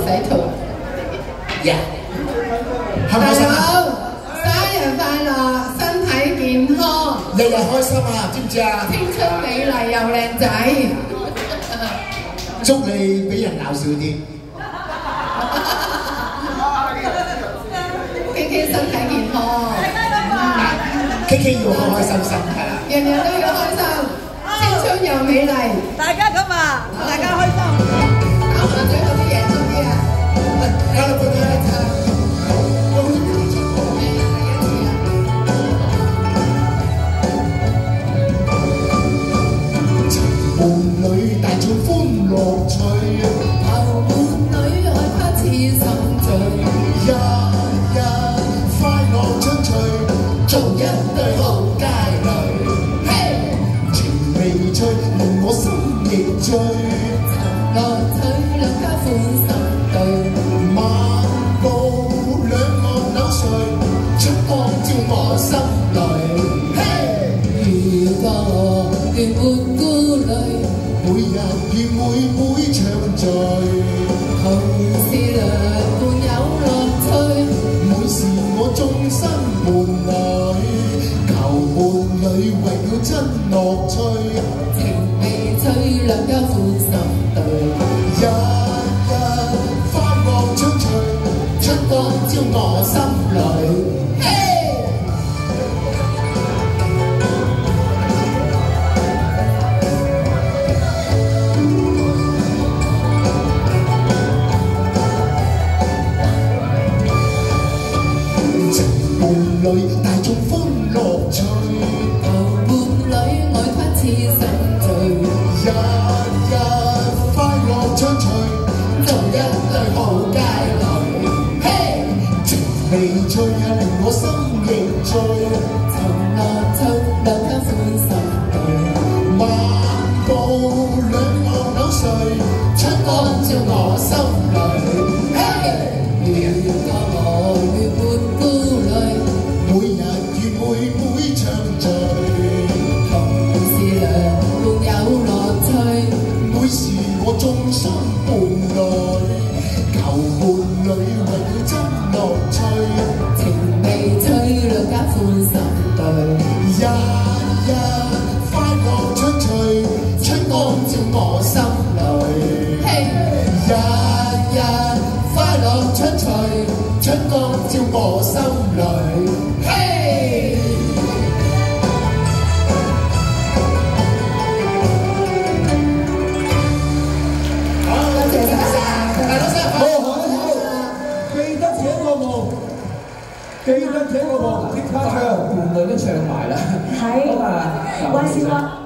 使套。 呀，開唔開心啊？ 生日快樂，身體健康， 日日開心啊，知唔知啊？ 青春美麗又靚仔。 祝你俾人鬧少啲。 KK 身體健康。 KK 要開開心心係啦。 人人都要開心，青春又美麗。 大家咁啊，大家開心。 打麻雀嗰啲贏咗啲啊！ 加入佢哋。伴侶大眾歡樂趣， 頭伴侶愛花似心醉， 日日快樂暢趣，做一對好佳侶。情味趣令我心亦醉， 樂趣兩家歡心對， 漫步兩岸柳絮，出光照我心裏。 如果我願沒顧慮， 每日與妹妹暢聚， 同是良伴有樂趣， 每時我終身伴侶，求伴侶為了真樂趣， 情味趣兩家歡心對， 日日快樂暢趣，出光照我心裏。伴侶大眾歡樂趣， 頭伴侶愛花似心醉， 日日快樂暢趣，做一對好佳侶。情味趣令我心亦醉， 尋樂趣兩家歡心對， 漫步兩岸柳絮，出光照我心裏。 如果我願沒顧慮， 每日與妹妹暢聚， 同是良伴有樂趣， 每時我終身伴侶，求伴侶為了真樂趣， 情味趣兩家歡心對， 日日快樂暢趣，出光照我心裏。日日快樂暢趣，出光照我心裏。 記得這個夢，即刻唱，伴侶都唱埋啦。 係，還是話